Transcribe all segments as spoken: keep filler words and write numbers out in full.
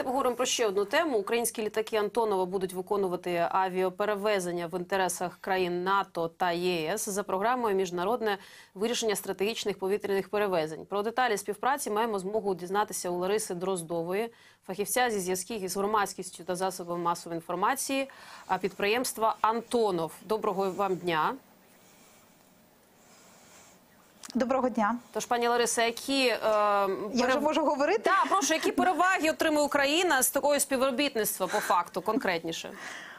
поговоримо про ще одну тему. Українські літаки Антонова будуть виконувати авіаперевезення в інтересах країн НАТО та ЄС за програмою «Міжнародне вирішення стратегічних повітряних перевезень». Про деталі співпраці маємо змогу дізнатися у Лариси Дроздової, фахівця зі зв'язків із громадськістю та засобами масової інформації підприємства «Антонов». Доброго вам дня. Доброго дня. Тож, пані Лариса, які... Е, Я вже можу говорити? Так, прошу, які переваги отримує Україна з такою співробітництва, по факту, конкретніше?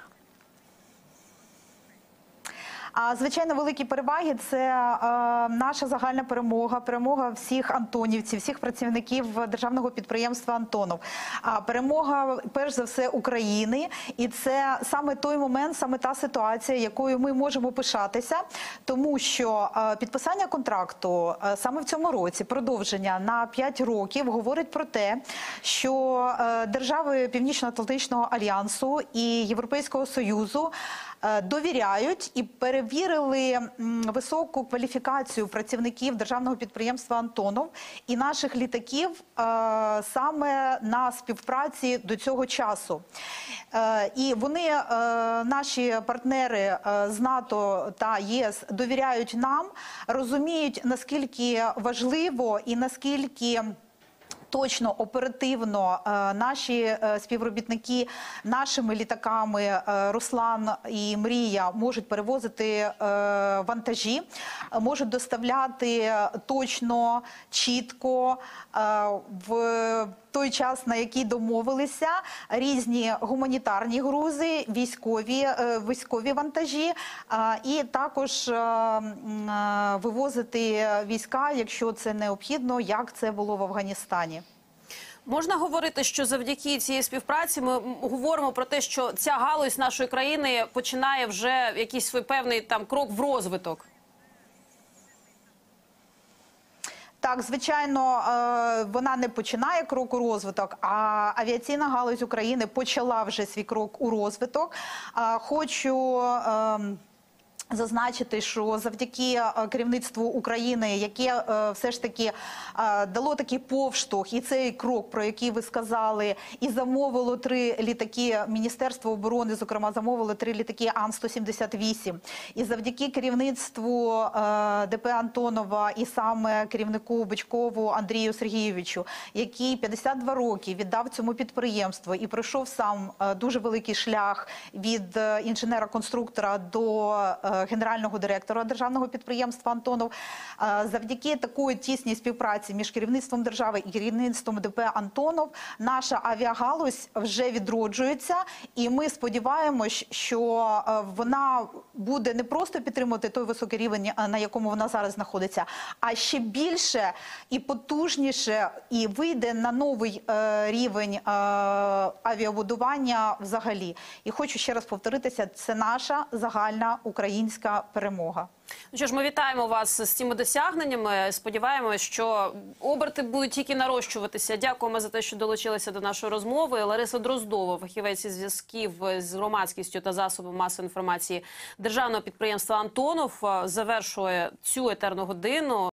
А, звичайно, великі переваги – це е, наша загальна перемога, перемога всіх антонівців, всіх працівників державного підприємства «Антонов». А, перемога, перш за все, України. І це саме той момент, саме та ситуація, якою ми можемо пишатися, тому що е, підписання контракту е, саме в цьому році, продовження на п'ять років, говорить про те, що е, держави Північно-Атлантичного альянсу і Європейського Союзу довіряють і перевірили високу кваліфікацію працівників державного підприємства «Антонов» і наших літаків саме на співпраці до цього часу. І вони, наші партнери з НАТО та ЄС, довіряють нам, розуміють, наскільки важливо і наскільки точно, оперативно наші співробітники нашими літаками «Руслан» і «Мрія» можуть перевозити вантажі, можуть доставляти точно, чітко, в той час, на який домовилися, різні гуманітарні грузи, військові, військові вантажі і також вивозити війська, якщо це необхідно, як це було в Афганістані. Можна говорити, що завдяки цій співпраці ми говоримо про те, що ця галузь нашої країни починає вже якийсь свій певний там крок в розвиток? Так, звичайно, вона не починає крок у розвиток, а авіаційна галузь України почала вже свій крок у розвиток. Хочу зазначити, що завдяки керівництву України, яке все ж таки дало такий повштовх, і цей крок, про який ви сказали, і замовило три літаки, Міністерство оборони, зокрема, замовило три літаки Ан сто сімдесят вісім. І завдяки керівництву ДП «Антонова» і саме керівнику Бичкову Андрію Сергійовичу, який п'ятдесят два роки віддав цьому підприємству і пройшов сам дуже великий шлях від інженера-конструктора до генерального директора державного підприємства «Антонов», завдяки такої тісній співпраці між керівництвом держави і керівництвом ДП «Антонов» наша авіагалузь вже відроджується, і ми сподіваємось, що вона буде не просто підтримувати той високий рівень, на якому вона зараз знаходиться, а ще більше і потужніше, і вийде на новий рівень авіабудування взагалі. І хочу ще раз повторитися, це наша загальна українська перемога. Ну що ж, ми вітаємо вас з цими досягненнями. Сподіваємося, що оберти будуть тільки нарощуватися. Дякуємо за те, що долучилися до нашої розмови. Лариса Дроздова, фахівець із зв'язків з громадськістю та засобами масової інформації державного підприємства «Антонов», завершує цю етерну годину.